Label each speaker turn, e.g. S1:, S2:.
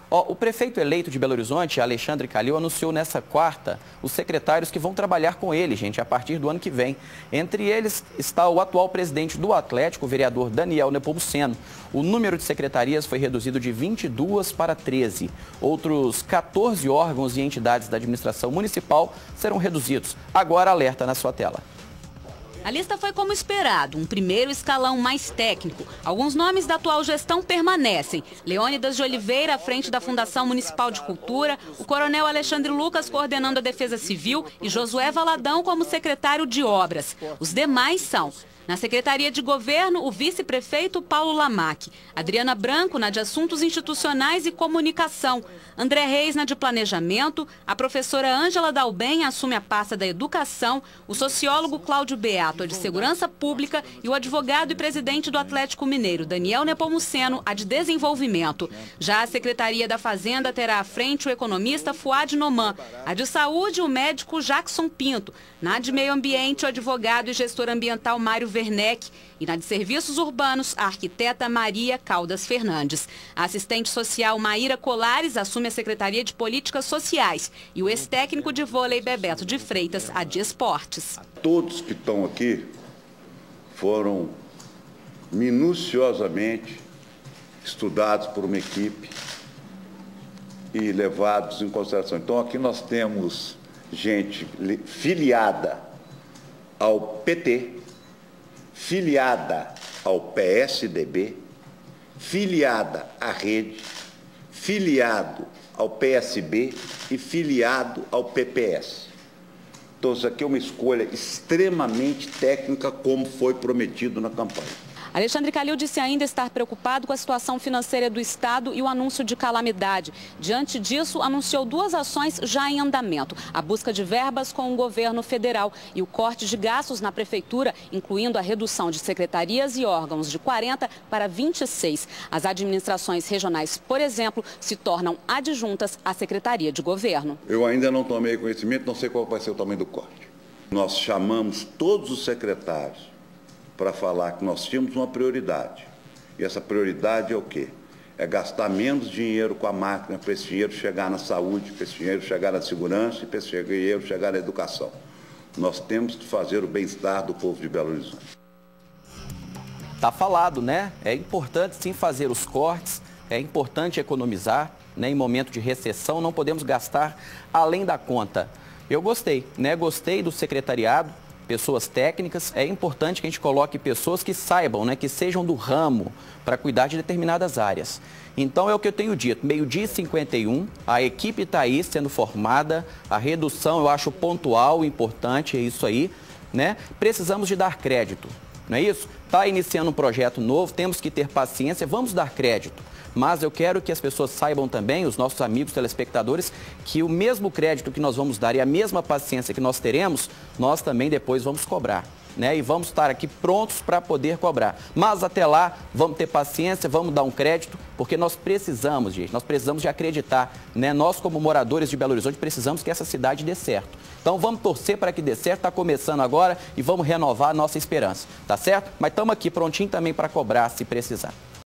S1: O prefeito eleito de Belo Horizonte, Alexandre Calil, anunciou nessa quarta os secretários que vão trabalhar com ele, gente, a partir do ano que vem. Entre eles está o atual presidente do Atlético, o vereador Daniel Nepomuceno. O número de secretarias foi reduzido de 22 para 13. Outros 14 órgãos e entidades da administração municipal serão reduzidos. Agora alerta na sua tela.
S2: A lista foi como esperado, um primeiro escalão mais técnico. Alguns nomes da atual gestão permanecem. Leônidas de Oliveira, à frente da Fundação Municipal de Cultura, o coronel Alexandre Lucas coordenando a Defesa Civil e Josué Valadão como secretário de Obras. Os demais são: na Secretaria de Governo, o vice-prefeito Paulo Lamac, Adriana Branco na de Assuntos Institucionais e Comunicação, André Reis na de Planejamento, a professora Ângela Dalben assume a pasta da Educação, o sociólogo Cláudio Beato a de Segurança Pública e o advogado e presidente do Atlético Mineiro, Daniel Nepomuceno, a de Desenvolvimento. Já a Secretaria da Fazenda terá à frente o economista Fuad Noman, a de Saúde o médico Jackson Pinto, na de Meio Ambiente o advogado e gestor ambiental Mário Werneck e na de Serviços Urbanos, a arquiteta Maria Caldas Fernandes. A assistente social Maíra Colares assume a Secretaria de Políticas Sociais e o ex-técnico de vôlei Bebeto de Freitas, a de Esportes.
S3: Todos que estão aqui foram minuciosamente estudados por uma equipe e levados em consideração. Então, aqui nós temos gente filiada ao PT, filiada ao PSDB, filiada à Rede, filiado ao PSB e filiado ao PPS. Então, isso aqui é uma escolha extremamente técnica, como foi prometido na campanha.
S2: Alexandre Calil disse ainda estar preocupado com a situação financeira do Estado e o anúncio de calamidade. Diante disso, anunciou duas ações já em andamento: a busca de verbas com o governo federal e o corte de gastos na prefeitura, incluindo a redução de secretarias e órgãos de 40 para 26. As administrações regionais, por exemplo, se tornam adjuntas à Secretaria de Governo.
S3: Eu ainda não tomei conhecimento, não sei qual vai ser o tamanho do corte. Nós chamamos todos os secretários para falar que nós tínhamos uma prioridade. E essa prioridade é o quê? É gastar menos dinheiro com a máquina para esse dinheiro chegar na saúde, para esse dinheiro chegar na segurança e para esse dinheiro chegar na educação. Nós temos que fazer o bem-estar do povo de Belo Horizonte.
S1: Tá falado, né? É importante sim fazer os cortes, é importante economizar, né? Em momento de recessão não podemos gastar além da conta. Eu gostei, né? Gostei do secretariado, pessoas técnicas. É importante que a gente coloque pessoas que saibam, né, que sejam do ramo para cuidar de determinadas áreas. Então é o que eu tenho dito, 12h51, a equipe está aí sendo formada, a redução eu acho pontual, importante, é isso aí, né? Precisamos de dar crédito, não é isso? Está iniciando um projeto novo, temos que ter paciência, vamos dar crédito. Mas eu quero que as pessoas saibam também, os nossos amigos telespectadores, que o mesmo crédito que nós vamos dar e a mesma paciência que nós teremos, nós também depois vamos cobrar, né? E vamos estar aqui prontos para poder cobrar. Mas até lá, vamos ter paciência, vamos dar um crédito, porque nós precisamos, gente, nós precisamos de acreditar, né? Nós, como moradores de Belo Horizonte, precisamos que essa cidade dê certo. Então vamos torcer para que dê certo, está começando agora e vamos renovar a nossa esperança, tá certo? Mas estamos aqui prontinho também para cobrar se precisar.